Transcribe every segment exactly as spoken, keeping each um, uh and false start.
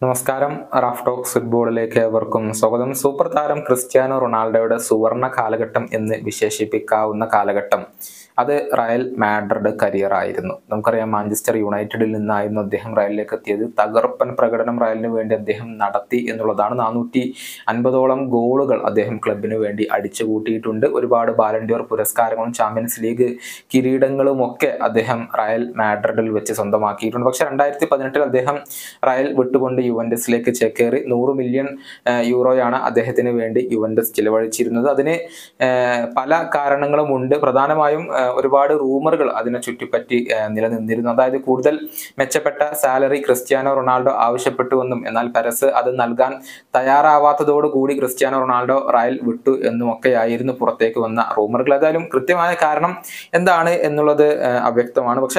നമസ്കാരം. Raf talks ഫുട്ബോളിലേക്ക് ഏവർക്കും സ്വാഗതം. സൂപ്പർ താരം ക്രിസ്ത്യാനോ റൊണാൾഡോയുടെ സുവർണ കാലഘട്ടം എന്ന് വിശേഷിപ്പിക്കാവുന്ന കാലഘട്ടം അത് റയൽ മാഡ്രിഡ് കരിയർ ആയിരുന്നു. നമുക്കറിയാം, മാഞ്ചസ്റ്റർ യുണൈറ്റഡിൽ നിന്നായിരുന്നു അദ്ദേഹം റയലിലേക്ക് എത്തിയത്. തകർപ്പൻ പ്രകടനം റയലിന് വേണ്ടി അദ്ദേഹം നടത്തി എന്നുള്ളതാണ്. നാനൂറ്റി അൻപതോളം ഗോളുകൾ അദ്ദേഹം ക്ലബിന് വേണ്ടി അടിച്ചു കൂട്ടിയിട്ടുണ്ട്. ഒരുപാട് ബാലൻഡിയോർ പുരസ്കാരങ്ങളും ചാമ്പ്യൻസ് ലീഗ് കിരീടങ്ങളും ഒക്കെ അദ്ദേഹം റയൽ മാഡ്രിഡിൽ വെച്ച് സ്വന്തമാക്കിയിട്ടുണ്ട്. പക്ഷെ രണ്ടായിരത്തി പതിനെട്ടിൽ അദ്ദേഹം റയൽ വിട്ടുകൊണ്ട് യുവന്റസിലേക്ക് ചേക്കേറി. നൂറ് മില്യൺ യൂറോയാണ് അദ്ദേഹത്തിന് വേണ്ടി യുവന്റസ് ചിലവഴിച്ചിരുന്നത്. അതിന് പല കാരണങ്ങളും ഉണ്ട്. പ്രധാനമായും ഒരുപാട് റൂമറുകൾ അതിനെ ചുറ്റിപ്പറ്റി നിലനിന്നിരുന്നു. അതായത് കൂടുതൽ മെച്ചപ്പെട്ട സാലറി ക്രിസ്ത്യാനോ റൊണാൾഡോ ആവശ്യപ്പെട്ടുവെന്നും എന്നാൽ പെരസ് അത് നൽകാൻ തയ്യാറാവാത്തതോടുകൂടി ക്രിസ്ത്യാനോ റൊണാൾഡോ റയൽ വിട്ടു എന്നുമൊക്കെയായിരുന്നു പുറത്തേക്ക് വന്ന റൂമറുകൾ. ഏതായാലും കൃത്യമായ കാരണം എന്താണ് എന്നുള്ളത് അവ്യക്തമാണ്. പക്ഷെ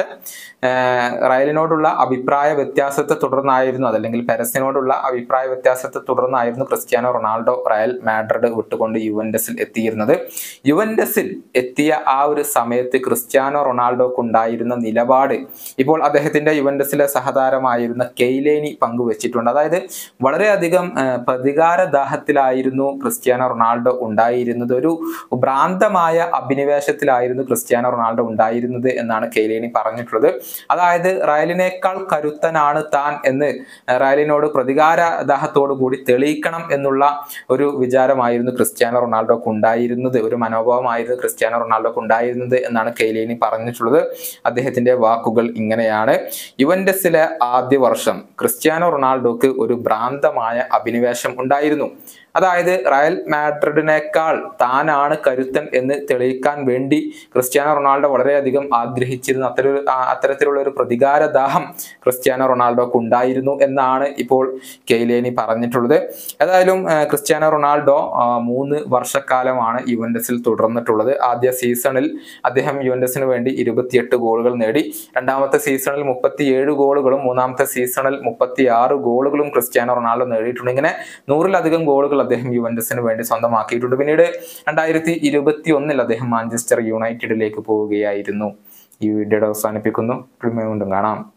റയലിനോടുള്ള അഭിപ്രായ വ്യത്യാസത്തെ തുടർന്നായിരുന്നു അതല്ലെങ്കിൽ പെരസിനോടുള്ള അഭിപ്രായ വ്യത്യാസത്തെ തുടർന്നായിരുന്നു ക്രിസ്ത്യാനോ റൊണാൾഡോ റയൽ മാഡ്രിഡ് വിട്ടുകൊണ്ട് യുവന്റസിൽ എത്തിയിരുന്നത്. യുവന്റസിൽ എത്തിയ ആ ഒരു സമയത്ത് ക്രിസ്ത്യാനോ റൊണാൾഡോക്ക് ഉണ്ടായിരുന്ന നിലപാട് ഇപ്പോൾ അദ്ദേഹത്തിന്റെ യുവന്റസിലെ സഹതാരമായിരുന്ന കെയ്ലേനി പങ്കുവച്ചിട്ടുണ്ട്. അതായത് വളരെയധികം പ്രതികാര ദാഹത്തിലായിരുന്നു ക്രിസ്ത്യാനോ റൊണാൾഡോ ഉണ്ടായിരുന്നത്. ഒരു ഭ്രാന്തമായ അഭിനിവേശത്തിലായിരുന്നു ക്രിസ്ത്യാനോ റൊണാൾഡോ ഉണ്ടായിരുന്നത് എന്നാണ് കെയ്ലേനി പറഞ്ഞിട്ടുള്ളത്. അതായത് റയലിനേക്കാൾ കരുത്തനാണ് താൻ എന്ന് റയലിനോട് പ്രതികാര ദാഹത്തോടു കൂടി തെളിയിക്കണം എന്നുള്ള ഒരു വിചാരമായിരുന്നു ക്രിസ്ത്യാനോ റൊണാൾഡോക്ക് ഉണ്ടായിരുന്നത്, ഒരു മനോഭാവമായിരുന്നു ക്രിസ്ത്യാനോ റൊണാൾഡോക്ക് ഉണ്ടായിരുന്നത് എന്നാണ് കെയ്ലേനി പറഞ്ഞിട്ടുള്ളത്. അദ്ദേഹത്തിന്റെ വാക്കുകൾ ഇങ്ങനെയാണ്: യുവന്റസിലെ ആദ്യ വർഷം ക്രിസ്ത്യാനോ റൊണാൾഡോക്ക് ഒരു ഭ്രാന്തമായ അഭിനിവേശം ഉണ്ടായിരുന്നു. അതായത് റയൽ മാഡ്രിഡിനേക്കാൾ താനാണ് കരുത്തൻ എന്ന് തെളിയിക്കാൻ വേണ്ടി ക്രിസ്ത്യാനോ റൊണാൾഡോ വളരെയധികം ആഗ്രഹിച്ചിരുന്നു. അത്തരം അത്തരത്തിലുള്ള ഒരു പ്രതികാര ദാഹം ക്രിസ്ത്യാനോ റൊണാൾഡോക്ക് ഉണ്ടായിരുന്നു എന്നാണ് ഇപ്പോൾ കെയ്ലേനി പറഞ്ഞിട്ടുള്ളത്. ഏതായാലും ക്രിസ്ത്യാനോ റൊണാൾഡോ മൂന്ന് വർഷക്കാലമാണ് യുവന്റസിൽ തുടർന്നിട്ടുള്ളത്. ആദ്യ സീസണിൽ അദ്ദേഹം യുവന്റസിന് വേണ്ടി ഇരുപത്തിയെട്ട് ഗോളുകൾ നേടി. രണ്ടാമത്തെ സീസണിൽ മുപ്പത്തിയേഴ് ഗോളുകളും മൂന്നാമത്തെ സീസണിൽ മുപ്പത്തി ആറ് ഗോളുകളും ക്രിസ്ത്യാനോ റൊണാൾഡോ നേടിയിട്ടുണ്ട്. ഇങ്ങനെ നൂറിലധികം ഗോളുകൾ അദ്ദേഹം യുവന്റസിന് വേണ്ടി സ്വന്തമാക്കിയിട്ടുണ്ട്. പിന്നീട് രണ്ടായിരത്തി ഇരുപത്തി ഒന്നിൽ അദ്ദേഹം മാഞ്ചസ്റ്റർ യുണൈറ്റഡിലേക്ക് പോവുകയായിരുന്നു. ഈ വീഡിയോ അവസാനിപ്പിക്കുന്നു. വീണ്ടും കാണാം.